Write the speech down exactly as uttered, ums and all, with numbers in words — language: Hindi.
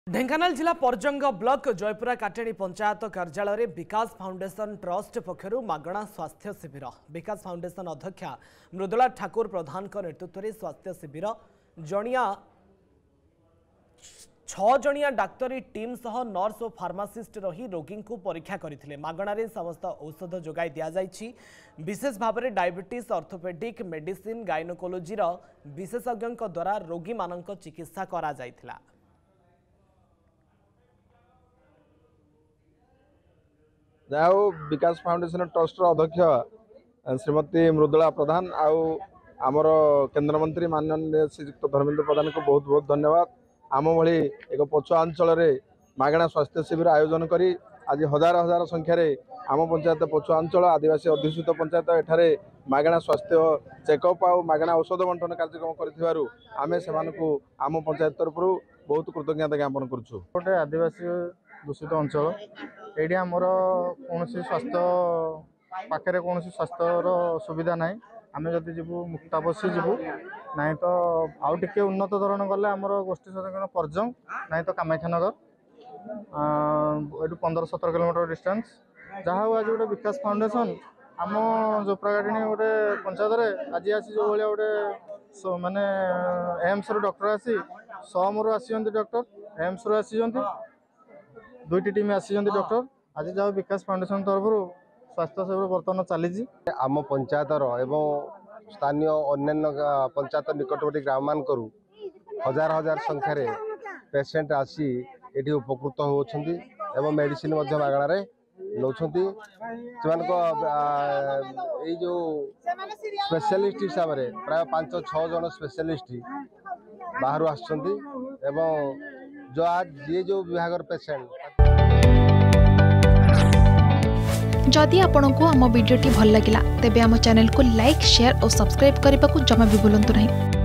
ढेंकानाल जिला परजंग ब्लॉक जयपुरा काटेणी पंचायत कार्यालय विकास फाउंडेशन ट्रस्ट पक्षर मागणा स्वास्थ्य शिविर। विकास फाउंडेशन अध्यक्षा मृदुला ठाकुर प्रधान नेतृत्व में स्वास्थ्य शिविर जणिया छह जणिया डाक्तरी टीम सह नर्स और फार्मासिस्ट रही रोगी को परीक्षा करथिले। मागणारे समस्त औषध जोगाई दिया जायछि। विशेष भाव में डायबिटीज ऑर्थोपेडिक मेडिसिन गायनोकोलॉजी विशेषज्ञों द्वारा रोगी मानक चिकित्सा करा जायथिला। जाओ विकास फाउंडेशन ट्रस्ट अध्यक्ष श्रीमती मृदुला प्रधान आउ आमर केंद्र मंत्री माननीय श्रीयुक्त धर्मेंद्र प्रधान को बहुत बहुत धन्यवाद। आम भली एक पछुआ अंचल मागणा स्वास्थ्य शिविर आयोजन करी आज हजार हजार संख्यार आम पंचायत पछुआ अंचल आदिवासी अध्युषित पंचायत एठारे मागणा स्वास्थ्य चेकअप आ मागणा औषध बंटन कार्यक्रम करिथिबारु आमे सेमानकु आम पंचायत तरफ बहुत कृतज्ञता ज्ञापन करूछु। गोटे आदिवासी दूषित अंचल ये आमर कौन स्वास्थ्य पाखे कौन स्वास्थ्य सुविधा ना आम जदि जीवु मुक्ताबसी जीवु ना तो आउ टे उन्नत धरण गले आमर गोष्ठी स्वास्थ्य परजंग ना तो कामाख्यानगर ये पंद्रह सतर किलोमीटर डिस्टेंस जहाँ आज गोटे विकास फाउंडेशन आम जोपरागाटी गोटे पंचायत आज आसी जो भाई गोटे मानने एम्स डॉक्टर आसी समूह आसी डॉक्टर एम्स आसी दुईटी टीम आसी डॉक्टर आज जाओ विकास फाउंडेशन तरफ स्वास्थ्य सेवा बर्तमान चली आम पंचायतर एवं स्थानीय अन्य पंचायत निकटवर्ती ग्राम मान हजार हजार संख्यार पेसेंट आसी ये उपकृत होती एवं मेडिसिन मागणार नौ जो स्पेशलिस्ट हिसाब से प्राय पांच छह जन स्पेशलिस्ट बाहर आसछंती एवं जो आज ये जो विभाग पेसेंट। जदि आपंक आम भिडी भल लगा तेब आम चैनल को लाइक शेयर और सब्सक्राइब करने को जमा भी भूलु नहीं।